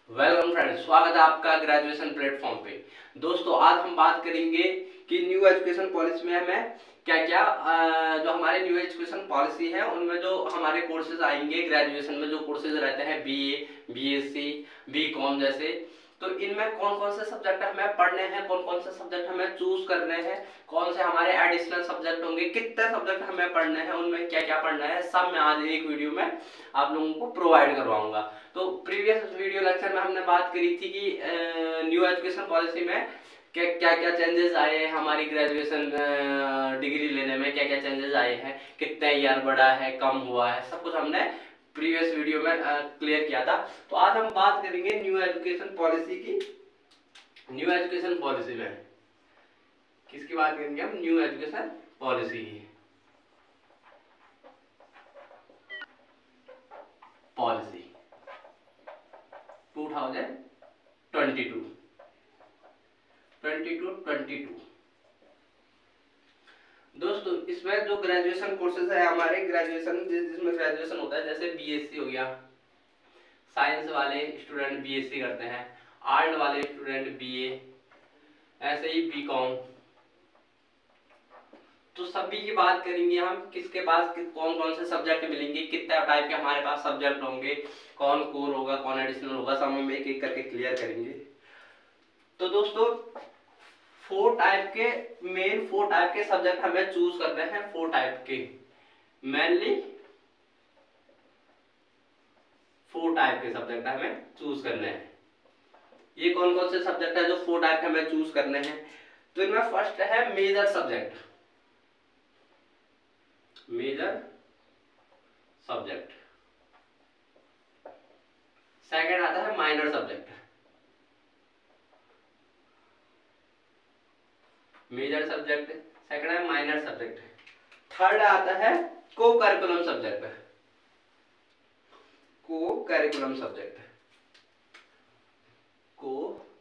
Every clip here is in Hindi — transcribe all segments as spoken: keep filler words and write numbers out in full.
वेलकम फ्रेंड्स, स्वागत है आपका ग्रेजुएशन प्लेटफॉर्म पे। दोस्तों, आज हम बात करेंगे कि न्यू एजुकेशन पॉलिसी में हमें क्या क्या जो हमारे न्यू एजुकेशन पॉलिसी है उनमें जो हमारे कोर्सेज आएंगे। ग्रेजुएशन में जो कोर्सेज रहते हैं बीए, बीएससी, बीकॉम जैसे, तो इनमें कौन कौन से सब्जेक्ट हमें पढ़ने हैं, कौन कौन से सब्जेक्ट हमें चूज करने हैं, कौन से हमारे एडिशनल सब्जेक्ट होंगे, कितने सब्जेक्ट हमें पढ़ने हैं, उनमें क्या क्या पढ़ना है, सब मैं आज एक वीडियो में आप लोगों को प्रोवाइड करवाऊंगा। तो प्रीवियस वीडियो लेक्चर में हमने बात करी थी कि न्यू एजुकेशन पॉलिसी में क्या क्या क्या चेंजेस आए हैं, हमारी ग्रेजुएशन डिग्री लेने में क्या क्या चेंजेस आए हैं, कितना ईयर बढ़ा है, कम हुआ है, सब कुछ हमने प्रीवियस वीडियो में क्लियर किया था। तो आज हम बात करेंगे न्यू एजुकेशन पॉलिसी की। न्यू एजुकेशन पॉलिसी में किसकी बात करेंगे हम? न्यू एजुकेशन पॉलिसी की। Policy two thousand twenty two twenty two twenty two. दोस्तों, इसमें जो ग्रेजुएशन कोर्सेज है हमारे, ग्रेजुएशन जिसमें ग्रेजुएशन होता है, जैसे बीएससी हो गया, साइंस वाले स्टूडेंट बीएससी करते हैं, आर्ट वाले स्टूडेंट बीए, ऐसे ही बीकॉम। तो सभी की बात करेंगे हम, किसके पास कि, कौन कौन से सब्जेक्ट मिलेंगे, कितने टाइप के हमारे पास सब्जेक्ट होंगे, कौन कोर होगा, कौन एडिशनल होगा, सब हम एक एक करके क्लियर करेंगे। तो दोस्तों, फोर टाइप के मेन फोर टाइप के सब्जेक्ट हमें चूज करने हैं। फोर टाइप के मेनली फोर टाइप के सब्जेक्ट हमें चूज करने हैं। ये कौन कौन से सब्जेक्ट है जो फोर टाइप के हमें चूज करने हैं? तो इनमें फर्स्ट है major subject. Major subject. Second आता है minor subject. Major subject, second है माइनर सब्जेक्ट। थर्ड आता है co curriculum subject. Co curriculum subject. Co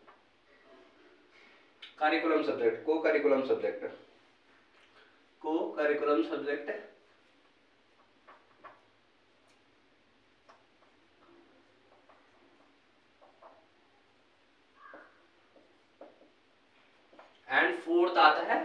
curriculum subject co curriculum subject co curriculum subject. And fourth आता है,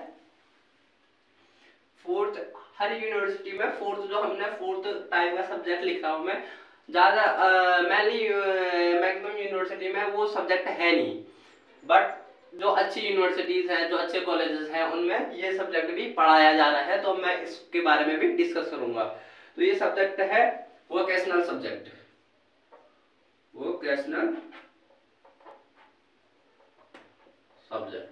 फोर्थ हर यूनिवर्सिटी में फोर्थ जो हमने फोर्थ टाइप का सब्जेक्ट लिखा हूं मैं, ज्यादा मेनली मैक्सिमम यूनिवर्सिटी में वो सब्जेक्ट है नहीं, बट जो अच्छी यूनिवर्सिटीज हैं, जो अच्छे कॉलेजेस हैं, उनमें ये सब्जेक्ट भी पढ़ाया जा रहा है, तो मैं इसके बारे में भी डिस्कस करूंगा। तो ये सब्जेक्ट है वोकेशनल सब्जेक्ट। Vocational subject.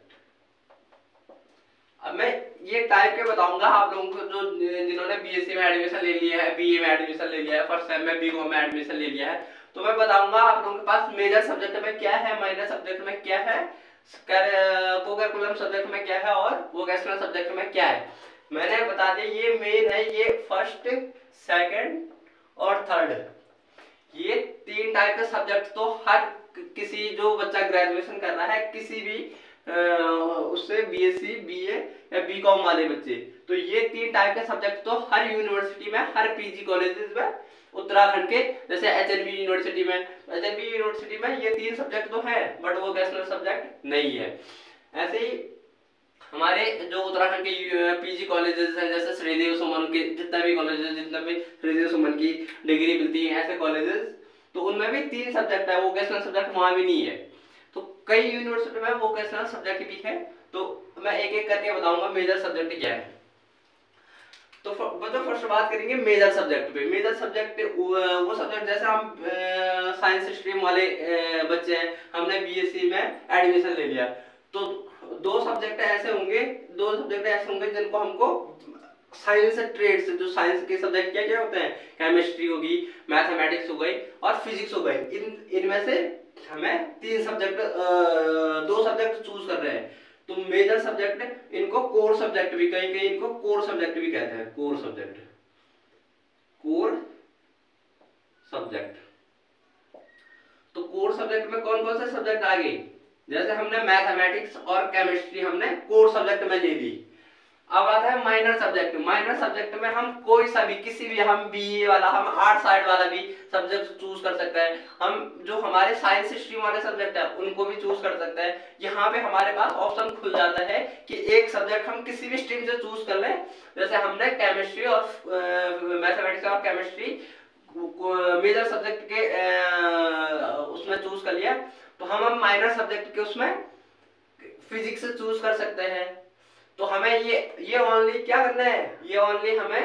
अब मैं ये टाइप के बताऊंगा आप लोगों को, जो जिन्होंने बीएससी में एडमिशन ले लिया है, बीए में एडमिशन ले लिया है, फर्स्ट सेम में बीकॉम में एडमिशन ले लिया है, तो मैं बताऊंगा आप लोगों के पास मेजर सब्जेक्ट में क्या है, माइनर सब्जेक्ट में क्या है, को करिकुलम सब्जेक्ट में क्या है, और वोकेशनल सब्जेक्ट में क्या है। मैंने बता दिया ये मेन है, ये फर्स्ट, सेकंड और थर्ड, ये तीन टाइप के सब्जेक्ट तो हर किसी जो बच्चा ग्रेजुएशन कर रहा है, किसी भी उससे बीएससी, बीए या बीकॉम वाले बच्चे, तो ये तीन टाइप के सब्जेक्ट तो हर यूनिवर्सिटी में, हर पीजी कॉलेजेस में, उत्तराखंड के जैसे एचएनबी यूनिवर्सिटी में, एचएनबी यूनिवर्सिटी में ये तीन सब्जेक्ट तो है, बट वोकेशनल सब्जेक्ट नहीं है। ऐसे ही हमारे जो उत्तराखंड के पीजी कॉलेजेस हैं, जैसे श्रीदेव सुमन के जितना भी कॉलेजेस, जितना भी श्रीदेव सुमन की डिग्री मिलती है, ऐसे कॉलेजेस, तो उनमें भी तीन सब्जेक्ट है, वोकेशनल सब्जेक्ट वहां भी नहीं है। तो कई यूनिवर्सिटी में वोकेशनल सब्जेक्ट भी है, तो मैं एक एक करके बताऊंगा मेजर सब्जेक्ट क्या है। तो बच्चों, फर्स्ट बात करेंगे मेजर सब्जेक्ट पे। मेजर सब्जेक्ट वो सब्जेक्ट, जैसे हम साइंस स्ट्रीम वाले बच्चे हैं, हमने बीएससी में एडमिशन ले लिया, तो दो सब्जेक्ट ऐसे होंगे दो सब्जेक्ट ऐसे होंगे जिनको हमको साइंस ट्रेड्स, जो साइंस के सब्जेक्ट क्या क्या होते हैं, केमिस्ट्री होगी, मैथमेटिक्स हो गई और फिजिक्स हो गई, इन इनमें से हमें तीन सब्जेक्ट, दो सब्जेक्ट चूज कर रहे हैं। तो मेजर सब्जेक्ट, इनको कोर सब्जेक्ट भी, कहीं कहीं इनको कोर सब्जेक्ट भी कहते हैं। Core subject, core subject. तो कोर सब्जेक्ट में कौन कौन से सब्जेक्ट आ गए? जैसे हमने मैथमेटिक्स और केमिस्ट्री हमने कोर सब्जेक्ट में ले ली। अब आता है माइनर सब्जेक्ट। माइनर सब्जेक्ट में हम कोई सा भी, किसी भी, हम बीए वाला, हम आर्ट साइड वाला भी सब्जेक्ट चूज कर सकते हैं। हम जो हमारे साइंस स्ट्रीम वाले सब्जेक्ट है उनको भी चूज कर सकते हैं। यहाँ पे हमारे पास ऑप्शन खुल जाता है कि एक सब्जेक्ट हम किसी भी स्ट्रीम से चूज कर लें। जैसे हमने केमिस्ट्री और मैथमेटिक्स और केमिस्ट्री मेजर सब्जेक्ट के आ, उसमें चूज कर लिया, तो हम हम माइनर सब्जेक्ट के उसमें फिजिक्स से चूज कर सकते हैं। तो हमें ये ये ओनली क्या करना है, ये ओनली हमें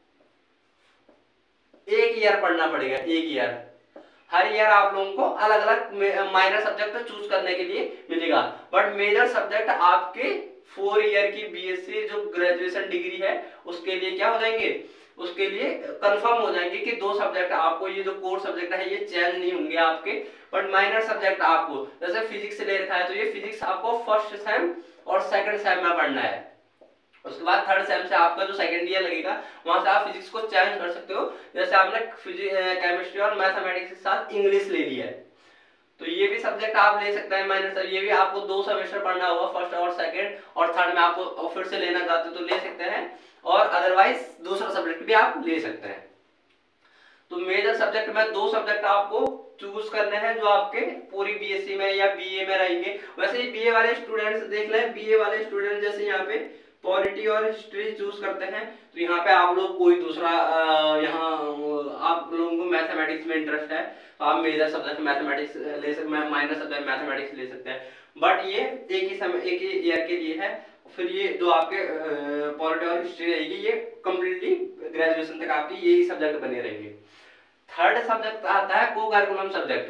एक ईयर पढ़ना पड़ेगा, एक ईयर। हर ईयर आप लोगों को अलग अलग माइनर सब्जेक्ट चूज करने के लिए मिलेगा। बट मेजर सब्जेक्ट आपके फोर ईयर की बीएससी जो ग्रेजुएशन डिग्री है उसके लिए क्या हो जाएंगे, उसके लिए कंफर्म हो जाएंगे कि दो सब्जेक्ट आपको, ये जो कोर सब्जेक्ट है ये चेंज नहीं होंगे आपके। बट माइनर सब्जेक्ट आपको, जैसे फिजिक्स ले रखा है तो ये फिजिक्स आपको फर्स्ट सेम और सेकंड सेम में पढ़ना है। उसके बाद थर्ड सेम से आपका जो सेकंड ईयर लगेगा वहां से आप फिजिक्स को चेंज कर सकते हो। जैसे आपने केमिस्ट्री और मैथमेटिक्स के साथ इंग्लिश ले लिया है तो ये भी सब्जेक्ट आप ले सकते हैं माइनर सब्जेक्ट। ये भी आपको दो सेमेस्टर पढ़ना होगा, फर्स्ट और सेकंड, और थर्ड में आपको फिर से लेना चाहते हो तो ले सकते हैं, और अदरवाइज दूसरा सब्जेक्ट भी आप ले सकते हैं। तो मेजर सब्जेक्ट में दो सब्जेक्ट आपको चूज करने हैं जो आपके पूरी बीएससी में या बीए में रहेंगे। वैसे ही बीए वाले स्टूडेंट्स देख लें, बीए वाले स्टूडेंट जैसे यहाँ पे पॉलिटी और हिस्ट्री चूज करते हैं तो यहाँ पे आप लोग कोई दूसरा, यहाँ आप लोगों को मैथमेटिक्स में इंटरेस्ट है तो आप मेजर सब्जेक्ट मैथमेटिक्स ले सकते हैं, माइनर सब्जेक्ट मैथमेटिक्स ले सकते हैं। बट ये एक ही समय, एक ही ईयर के लिए है। फिर ये जो आपके पॉलिटी और हिस्ट्री रहेगी ये कंप्लीटली ग्रेजुएशन तक आपकी यही सब्जेक्ट बने रहेंगे। थर्ड सब्जेक्ट आता है co curriculum subject.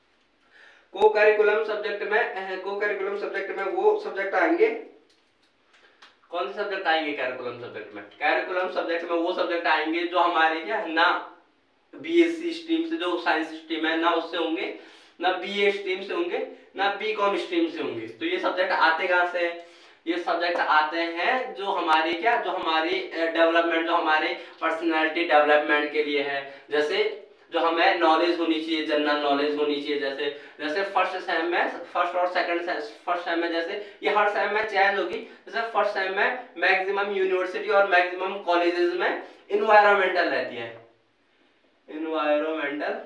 Co curriculum subject में को करिकुलम सब्जेक्ट में वो सब्जेक्ट आएंगे, कौन से सब्जेक्ट आएंगे कैरिकुलम सब्जेक्ट में? कैरिकुलम सब्जेक्ट में वो सब्जेक्ट आएंगे जो हमारे क्या ना बीएससी स्ट्रीम से, जो साइंस स्ट्रीम है ना उससे होंगे, ना बीए स्ट्रीम से होंगे, ना बीकॉम स्ट्रीम से होंगे। तो ये सब्जेक्ट आते कहां से? ये सब्जेक्ट आते हैं जो हमारे क्या, जो हमारी डेवलपमेंट, जो हमारे पर्सनालिटी डेवलपमेंट के लिए है। जैसे जो हमें नॉलेज होनी चाहिए, जनरल नॉलेज होनी चाहिए। जैसे जैसे फर्स्ट सेम में, फर्स्ट और सेकंड सेम, फर्स्ट सेम में जैसे ये हर सेम में चेंज होगी। जैसे फर्स्ट सेम में मैक्सिमम यूनिवर्सिटी और मैक्सिमम कॉलेजेस में इन्वायरमेंटल रहती है, environmental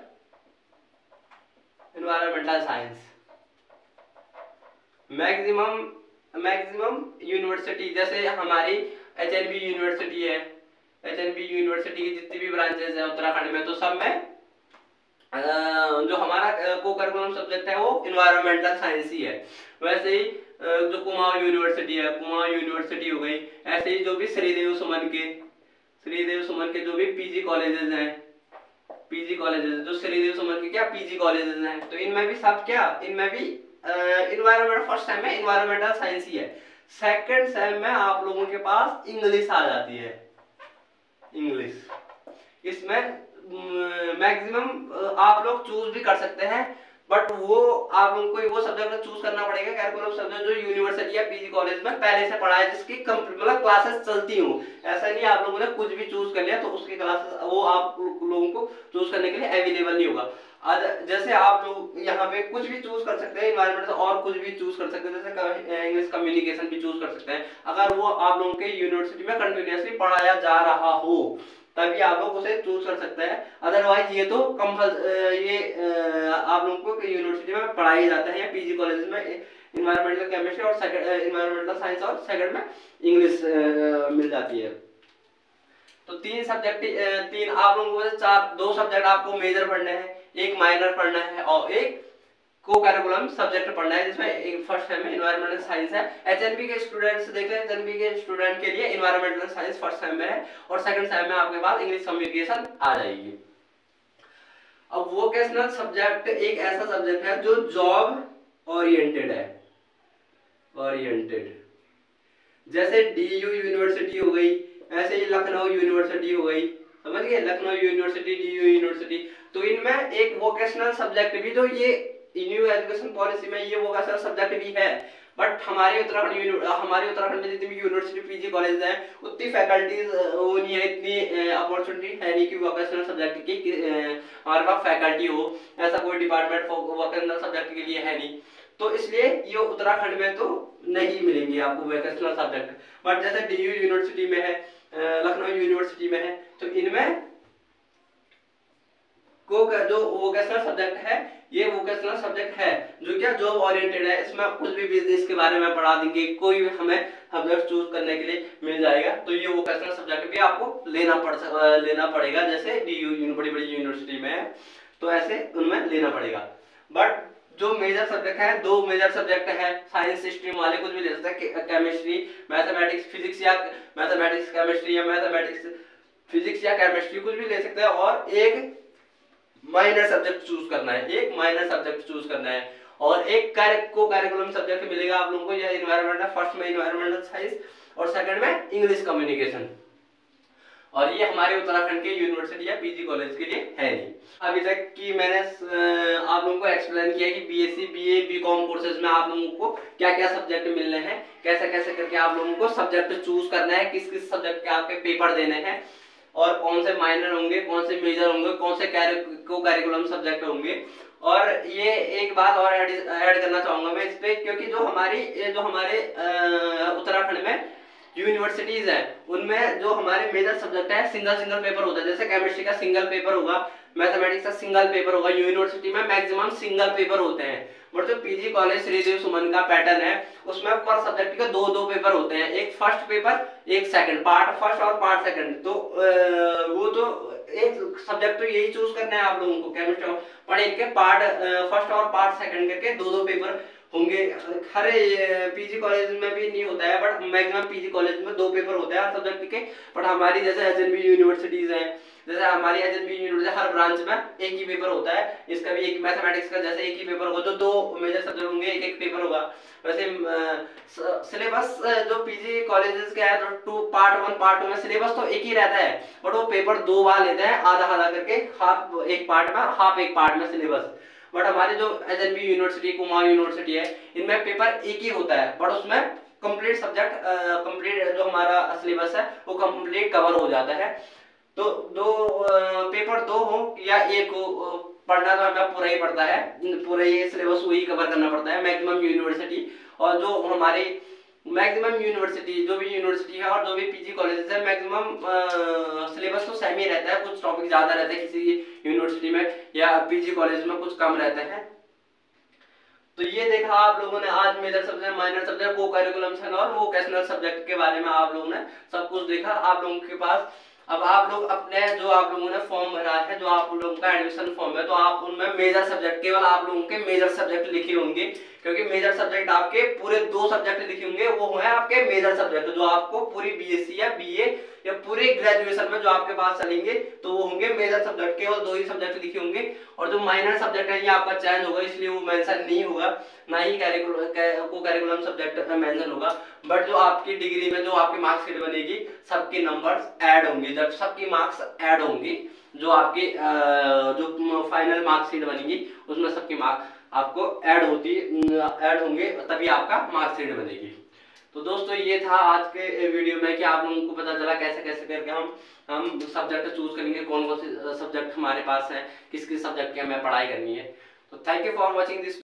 environmental science. Maximum maximum university जैसे हमारी एच एन बी यूनिवर्सिटी है, एच एन बी यूनिवर्सिटी की जितनी भी ब्रांचेस है उत्तराखंड में, तो सब में जो हमारा को करिकुलम सब्जेक्ट है वो इन्वायरमेंटल साइंस ही है। वैसे ही जो कुमाऊं यूनिवर्सिटी है, कुमाऊं यूनिवर्सिटी हो गई। ऐसे ही जो भी श्रीदेव सुमन के श्रीदेव सुमन के जो भी पीजी कॉलेजेस हैं, पीजी कॉलेजेस जो श्रीदेव सुमन के क्या पीजी कॉलेजेस हैं, तो इनमें भी सब क्या, इनमें भी इन्वायरमेंट फर्स्ट सेम में इन्वायरमेंटल साइंस ही है। सेकंड सेम में आप लोगों के पास इंग्लिश आ जाती है, इंग्लिश। इसमें मैक्सिमम आप लोग चूज भी कर सकते हैं, बट वो आप लोगों को वो सब्जेक्ट चूज करना पड़ेगा कैरिकुलम सब्जेक्ट जो यूनिवर्सिटी या पीजी कॉलेज में पहले से पढ़ा है, जिसकी मतलब क्लासेस चलती हो। ऐसा नहीं आप लोगों ने कुछ भी चूज कर लिया तो उसकी क्लासेस वो आप लोगों को चूज करने के लिए अवेलेबल नहीं होगा। जैसे आप लोग यहाँ पे कुछ भी चूज कर सकते हैं इन्वायरमेंट से, और कुछ भी चूज कर सकते हैं, जैसे इंग्लिश कम्युनिकेशन भी चूज कर सकते हैं, अगर वो आप लोगों के यूनिवर्सिटी में कंटिन्यूअसली पढ़ाया जा रहा हो तभी आप लोग उसे चूज कर सकते हैं। अदरवाइज ये तो कंपल ये आप लोगों को यूनिवर्सिटी में पढ़ाई जाता है या पीजी कॉलेज में इन्वायरमेंटल केमिस्ट्री और इन्वायरमेंटल साइंस, और सेकंड में इंग्लिश मिल जाती है। तो तीन सब्जेक्ट, तीन आप लोगों को चार, दो सब्जेक्ट आपको मेजर पढ़ने हैं, एक माइनर पढ़ना है और एक को करिकुलम सब्जेक्ट पढ़ना है, जिसमें एक फर्स्ट सेम में इन्वायरमेंटल साइंस है। एचएनबी के स्टूडेंट्स देख लें, एचएनबी के स्टूडेंट के लिए इन्वायरमेंटल साइंस फर्स्ट सेम में है और सेकंड सेम में आपके पास इंग्लिश कम्युनिकेशन आ जाएगी। अब वोकेशनल सब्जेक्ट एक ऐसा सब्जेक्ट है जो जॉब ओरिएंटेड है, ओरिएंटेड। जैसे डीयू यूनिवर्सिटी हो गई, ऐसे ही लखनऊ यूनिवर्सिटी हो गई, समझ गए, लखनऊ यूनिवर्सिटी, डीयू यूनिवर्सिटी। तो इनमें एक वोकेशनल सब्जेक्ट भी, जो ये न्यू एजुकेशन पॉलिसी में ये वोकेशनल सब्जेक्ट भी है, बट हमारे उत्तराखंड हमारे उत्तराखंड में जितनी भी यूनिवर्सिटी पीजी कॉलेज हैं उतनी फैकल्टीज वो नहीं है, इतनी अपॉर्चुनिटी है नहीं कि वोकेशनल सब्जेक्ट की हमारे पास फैकल्टी हो। ऐसा कोई डिपार्टमेंट वोकेशनल सब्जेक्ट के लिए है नहीं। तो इसलिए ये उत्तराखंड में तो नहीं मिलेंगे आपको वोकेशनल सब्जेक्ट। बट जैसे डी यू यूनिवर्सिटी में है, लखनऊ यूनिवर्सिटी में है, तो इनमें को जो वोकेशनल सब्जेक्ट है, ये वोकेशनल सब्जेक्ट है जो क्या जॉब ओरिएंटेड है। इसमें कुछ भी बिजनेस के बारे में पढ़ा देंगे, कोई भी हमें सब्जेक्ट चूज करने के लिए मिल जाएगा। तो ये वोकेशनल सब्जेक्ट भी आपको लेना पड़ लेना पड़ेगा। जैसे डी यू बड़ी बड़ी यूनिवर्सिटी में है तो ऐसे उनमें लेना पड़ेगा। बट जो मेजर सब्जेक्ट है, दो मेजर सब्जेक्ट है, साइंस स्ट्रीम वाले कुछ भी ले सकते हैं, केमिस्ट्री, मैथमेटिक्स, फिजिक्स या मैथमेटिक्स केमिस्ट्री या मैथमेटिक्स फिजिक्स या केमिस्ट्री कुछ भी ले सकते हैं। और एक माइनर सब्जेक्ट चूज करना है, एक माइनर सब्जेक्ट चूज करना है और एक को करिकुलम सब्जेक्ट मिलेगा आप लोगों को। यह इन्वायरमेंट है, फर्स्ट में इन्वायरमेंटल साइंस और सेकंड में इंग्लिश कम्युनिकेशन। और ये हमारे उत्तराखंड के यूनिवर्सिटी या पीजी कॉलेज के लिए है नहीं। अभी तक की मैंने आप लोगों को एक्सप्लेन किया कि बीएससी, बीए, बीकॉम कोर्सेज में आप लोगों को क्या क्या सब्जेक्ट मिलने हैं, कैसे कैसे करके आप लोगों को सब्जेक्ट चूज करना है, किस किस सब्जेक्ट के आपके पेपर देने हैं और कौन से माइनर होंगे, कौन से मेजर होंगे, कौन से को करिकुलम सब्जेक्ट होंगे। और ये एक बात और ऐड करना चाहूंगा मैं इस पे, क्योंकि जो हमारी जो हमारे उत्तराखंड में यूनिवर्सिटीज है उनमें जो हमारे मेजर सब्जेक्ट है सिंगल सिंगल पेपर होता है। जैसे केमिस्ट्री का सिंगल पेपर होगा, मैथमेटिक्स का सिंगल पेपर होगा। यूनिवर्सिटी में मैक्सिमम सिंगल पेपर होते हैं। बट जो पीजी कॉलेज श्री देव सुमन का पैटर्न है उसमें पर सब्जेक्ट के दो दो पेपर होते हैं, एक फर्स्ट पेपर, एक सेकंड, पार्ट फर्स्ट और पार्ट सेकंड। तो वो तो एक सब्जेक्ट तो यही चूज करना है आप लोगों को केमिस्ट्री, पर इनके पार्ट फर्स्ट और पार्ट सेकंड करके दो दो पेपर होंगे। हर पीजी कॉलेज में भी नहीं होता है, बट मैक्सिमम पीजी कॉलेज में दो पेपर होते हैं हर सब्जेक्ट के। बट हमारी जैसे एचएनबी यूनिवर्सिटीज हैं, जैसे हमारी एचएनबी यूनिवर्सिटी हर ब्रांच में एक ही पेपर होता है। इसका भी एक मैथमेटिक्स का जैसे एक ही पेपर होगा, तो दो मेजर सब्जेक्ट होंगे, एक एक पेपर होगा। वैसे सिलेबस जो पीजी कॉलेजेस के है तो two part one part two में सिलेबस तो एक ही रहता है, बट वो पेपर दो बार लेते हैं, आधा आधा करके, हाफ एक पार्ट में हाफ एक पार्ट में सिलेबस। बट हमारी जो एचएनबी यूनिवर्सिटी, कुमाऊं यूनिवर्सिटी है, इनमें पेपर एक ही होता है, बट उसमें कंप्लीट सब्जेक्ट कंप्लीट जो हमारा सिलेबस है वो कंप्लीट कवर हो जाता है। तो दो पेपर दो हो या एक हो, पढ़ना तो हमें पूरा ही पड़ता है, पूरा ये सिलेबस वही कवर करना पड़ता है मैक्सिमम यूनिवर्सिटी। और जो हमारी मैक्सिमम यूनिवर्सिटी जो भी यूनिवर्सिटी है और जो भी पीजी कॉलेजेस है, मैक्सिमम सिलेबस तो सेम ही रहता है, कुछ टॉपिक ज्यादा रहते हैं किसी यूनिवर्सिटी में या पीजी कॉलेज में कुछ कम रहते हैं। तो ये देखा आप लोगों ने आज major subject, minor subject, co curriculum और वोकेशनल सब्जेक्ट के बारे में आप लोगों ने सब कुछ देखा। आप लोगों के पास अब आप लोग अपने जो आप लोगों ने फॉर्म भरा है, जो आप लोगों का एडमिशन फॉर्म है, तो आप उनमें मेजर सब्जेक्ट केवल आप लोगों के मेजर सब्जेक्ट लिखे होंगे, क्योंकि मेजर सब्जेक्ट आपके पूरे दो सब्जेक्ट लिखे होंगे, वो है आपके मेजर सब्जेक्ट जो आपको पूरी बीएससी या बीए या पूरे ग्रेजुएशन में जो आपके पास चलेंगे तो वो होंगे मेजर सब्जेक्ट, केवल दो ही सब्जेक्ट लिखे होंगे। और जो माइनर सब्जेक्ट है ये आपका चेंज होगा, इसलिए वो मेंशन नहीं होगा, ना ही को करिकुलम सब्जेक्ट मेंशन होगा। बट जो आपकी डिग्री में जो आपकी मार्क्सशीट बनेगी, सबके नंबर्स ऐड होंगे। जब सबकी मार्क्स ऐड होंगी, जो आपकी जो फाइनल मार्क्सशीट बनेगी उसमें सबकी मार्क्स आपको ऐड होती ऐड होंगे, तभी आपका मार्क्सशीट बनेगी। तो दोस्तों ये था आज के वीडियो में कि आप लोगों को पता चला कैसे कैसे करके हम हम सब्जेक्ट चूज करेंगे, कौन कौन से सब्जेक्ट हमारे पास है, किस किस सब्जेक्ट की हमें पढ़ाई करनी है। तो thank you for watching this.